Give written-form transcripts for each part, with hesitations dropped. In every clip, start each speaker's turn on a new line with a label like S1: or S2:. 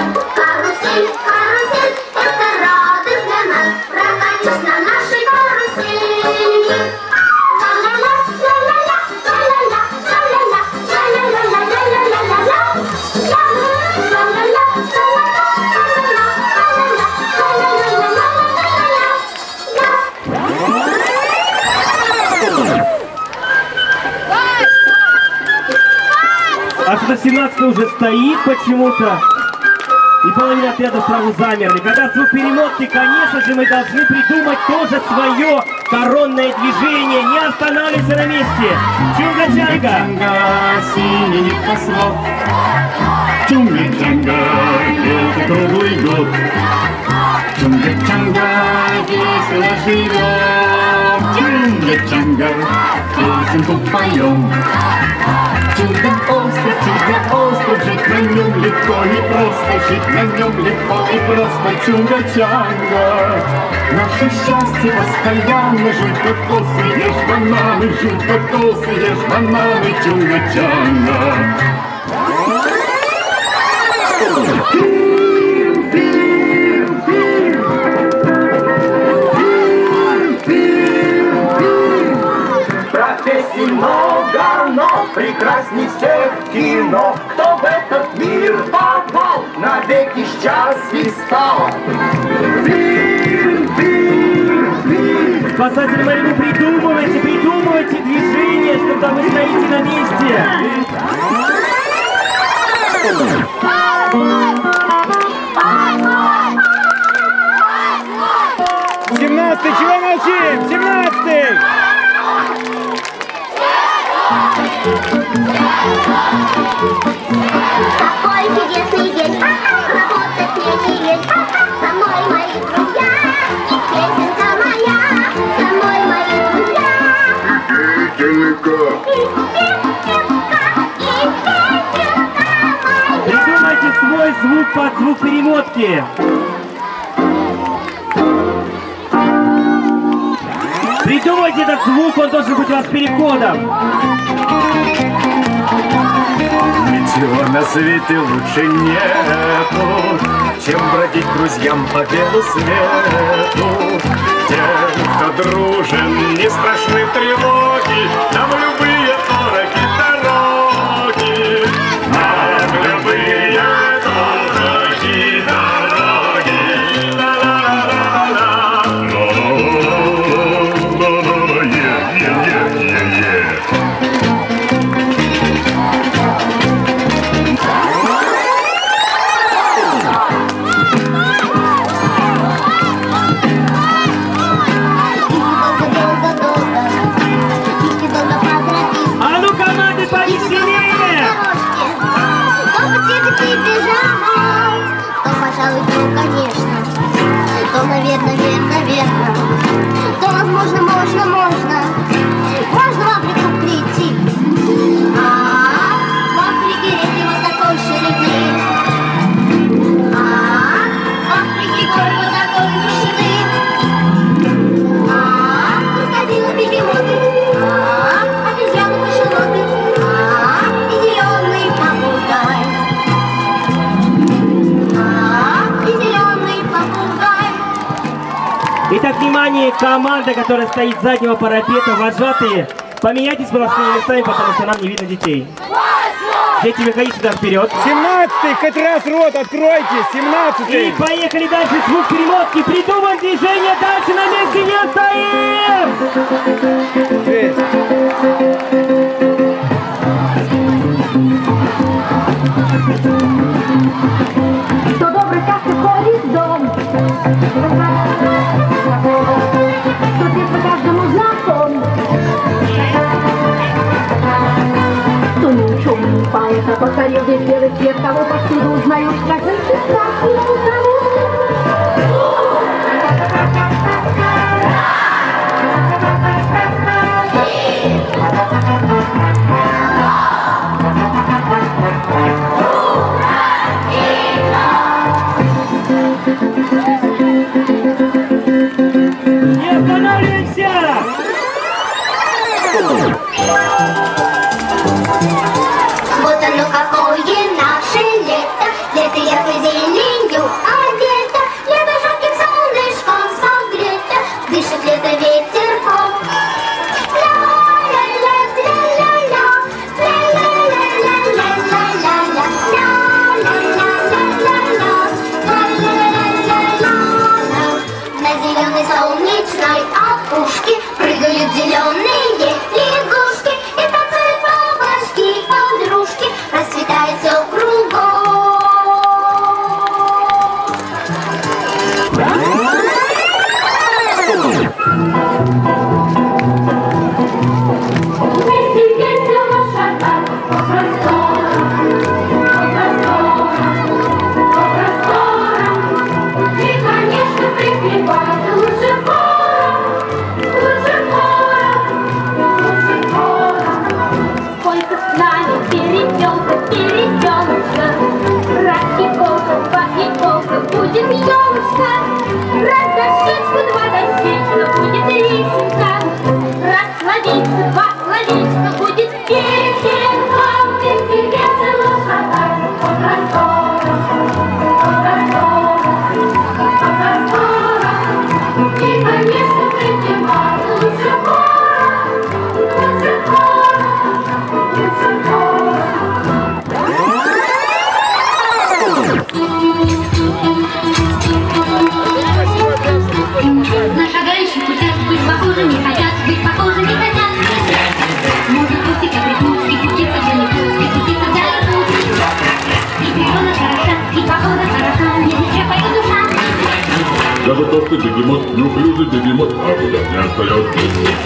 S1: Карусель, карусель, это радость для нас. Прокатись на нашей карусели. Ла-ла-ла, ла-ла-ла, ла-ла-ла, ла-ла-ла, ла-ла-ла-ла-ла-ла-ла-ла.
S2: А что 17 уже стоит почему-то. И половина отряда сразу замерли. Когда звук перемотки, конечно же, мы должны придумать тоже свое коронное движение. Не останавливайся на месте. Чунга-чанга.
S3: Синий небосвод. Чунга-чанга, это круглый год. Чунга-чанга, весело живем. Чунга-чанга, песенку поем. Чудо-остров, жить на нем легко и просто, жить на нем легко и просто, чунга-чанга. Наше счастье постоянно, жуй кокосы, ешь бананы, жуй кокосы, ешь бананы, чунга-чанга.
S4: Профессий много, но прекрасней всех кино. Кто в этот мир попал, навеки счастлив стал.
S2: Спасатели Малибу, придумывайте движение, что там вы стоите на месте.
S5: 17-й, чего молчим? 17-й!
S1: Какой чудесный день, работать мне не лень. Домой, мои друзья, и песенка моя. Домой, мои друзья. И песенка моя.
S2: Придумайте свой звук под звук перемотки. Придумайте этот звук, он должен быть у вас переходом.
S3: Ничего на свете лучше нету, чем бродить друзьям по белу свету. Тем, кто дружен, не страшны тревоги, нам любые дороги дороги. Нам любые дороги дороги. Ла-ла-ла-ла-ла.
S1: Наверно. То возможно, можно. Можно в Африку прийти. В Африке реки вот такой ширины. В Африке горы вот такой высоты. Крокодилы, бегемоты. Обезьяны, кашалоты. И зеленый попугай. И зеленый попугай.
S2: Итак, внимание, команда, которая стоит с заднего парапета, вожатые, поменяйтесь волосными местами, потому что нам не видно детей. Дети, выходите сюда вперед.
S5: 17-й, хоть раз рот откройте, 17-й.
S2: И поехали дальше, звук перемотки, придумаем движение, дальше на месте не стоим!
S1: Кто добрый, как ходит в дом. Кто детство каждому знаком. Кто ни ученый, ни поэт, а покорил весь белый свет. Кого повсюду узнаешь, как же ты так его зовут.
S2: Не останавливайся!
S1: Вот оно какое наше лето. Лето яркой зеленью одета, лето жарким солнышком согрето, дышит лето ветерком. На зеленой солнечной опушке прыгают зеленые лягушки и танцуют бабочки, подружки, расцветает все кругом. Будет елочка, раз дощечку, два дощечка, будет рисенька, раз словечко, два словечка, будет песенка. Вместе весело шагать по просторам, по просторам. И, конечно, припевать лучше хора, лучше хора, лучше хора. На шагающих путях быть похожими хотят, быть похожими хотят. Можно кустика припнуть и пуститься в залипуть, и пуститься в залипуть. И природа хороша, и погода хороша, не зря поет душа.
S3: Даже толстый бегемот, неуклюжий бегемот, а куда не остается.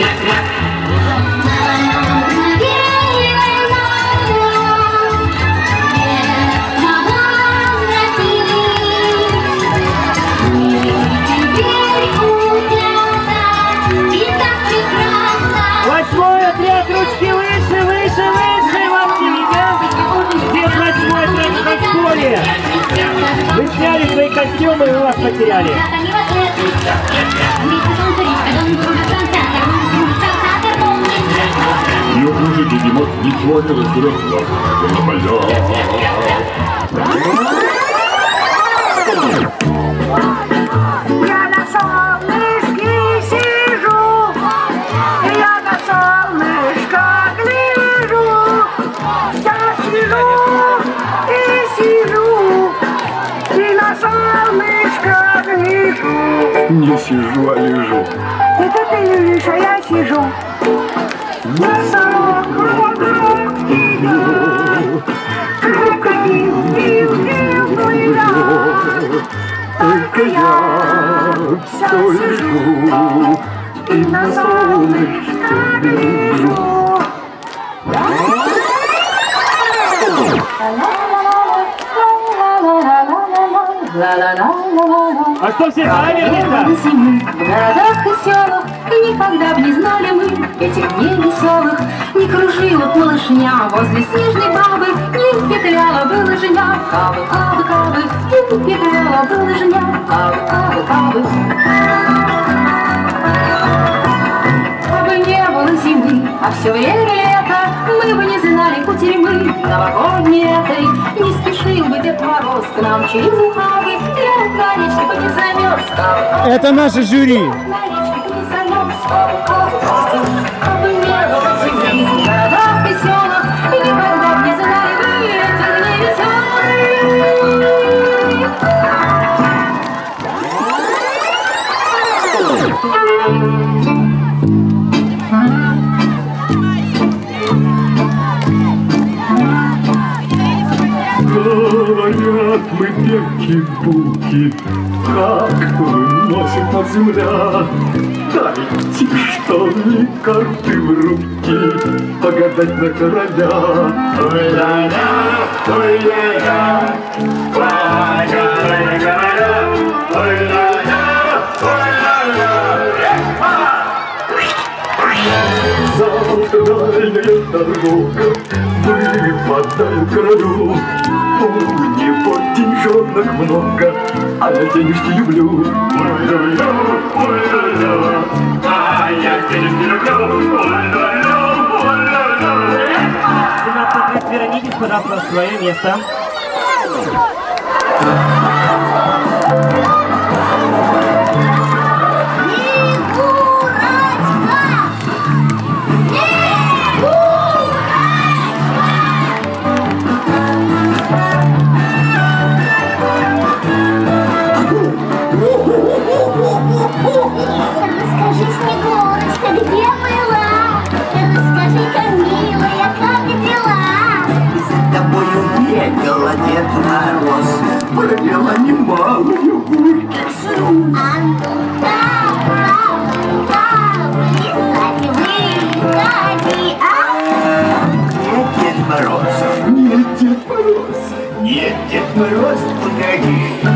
S2: Восьмой отряд, ручки выше, выше, выше, вам не видят? Где восьмой отряд в танцполе? Вы сняли свои костюмы, и вас потеряли.
S3: Неуклюжий бегемот ничего не разберет, но на поля.
S6: Я на солнышке сижу, я на солнышко гляжу, я сижу и сижу, и на солнышко гляжу.
S3: Не сижу, а лежу.
S6: Это ты лежишь, а я сижу. Носок вокруг идет, крокодил пил-пил плывет. Только я все лежу и на солнышко гляжу.
S2: А что все замерли-то?
S7: В городах и селах никогда б не знали мы этих дней веселых. Не кружила малышня возле снежной бабы, не петляла бы лыжня. Кабы, кабы, кабы, не петляла бы лыжня. Кабы, кабы, кабы. Кабы не было зимы, а все время лето, мы бы не знали кутерьмы новогодней этой. Не спешил бы Дед Мороз к нам через ухабы, лед на речке бы не замерз.
S5: Это наше жюри.
S7: На речке бы не замерз. Кабы не было зимы, в городах и селах, и никогда б не знали вы этих дней веселых.
S3: Говорят, мы девки-буки, как выносит нас земля. Дайте, что ли, карты в руки, погадать на короля. Ой-ля-ля, ой-ля-ля, погадать на короля. Ой-ля-ля, ой-ля-ля. Завтра дальняя дорога выпадает королю. У него деньжонок много, а я денежки люблю. Ой-ля-ля, ой-ля-ля, а я денежки люблю. Ой-ля-ля, ой-ля-ля.
S2: 17 лет, вернитесь, пожалуйста, на свое место.
S1: Расскажи, Снегурочка, где была? Расскажи-ка, милая, как дела?
S4: За тобою бегала Дед Мороз, провела немалую горьких слез.
S1: А ну-ка, плясать выходи, а?
S4: Нет, Дед Мороз, нет, Дед Мороз, нет, Дед Мороз, погоди.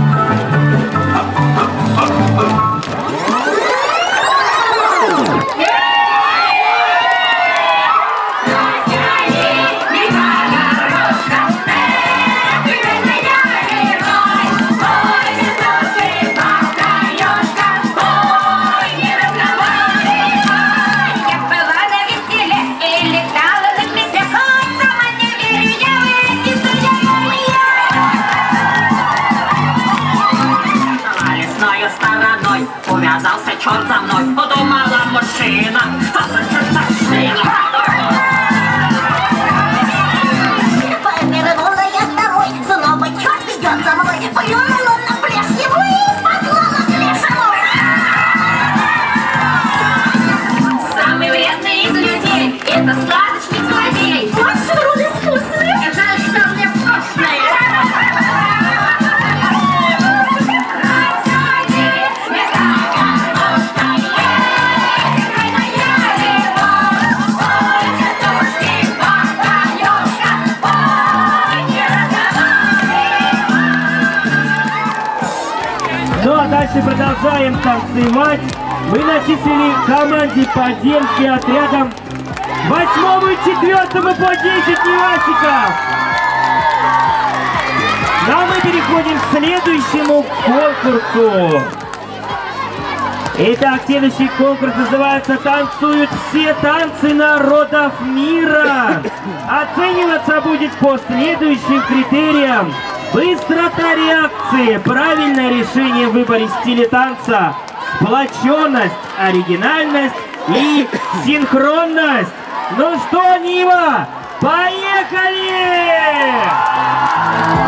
S8: Увязался черт за мной, подумала мужчина, что за чертовщина.
S1: Повернула я домой, снова черт идет за мной, плюнула на пляж его и послала к лешему.
S8: Самый вредный из людей — это сказочник злодей.
S1: Ваши руки вкусные.
S8: Жаль, что мне вкусные.
S2: Ну а дальше продолжаем танцевать. Мы начислили команде по демским отрядам 8-му и 4-му по 10 невасиков. Ну а мы переходим к следующему конкурсу. Итак, следующий конкурс называется «Танцуют все танцы народов мира». Оцениваться будет по следующим критериям. Быстрота реакции, правильное решение в выборе стиля танца, сплоченность, оригинальность и синхронность. Ну что, Нива, поехали!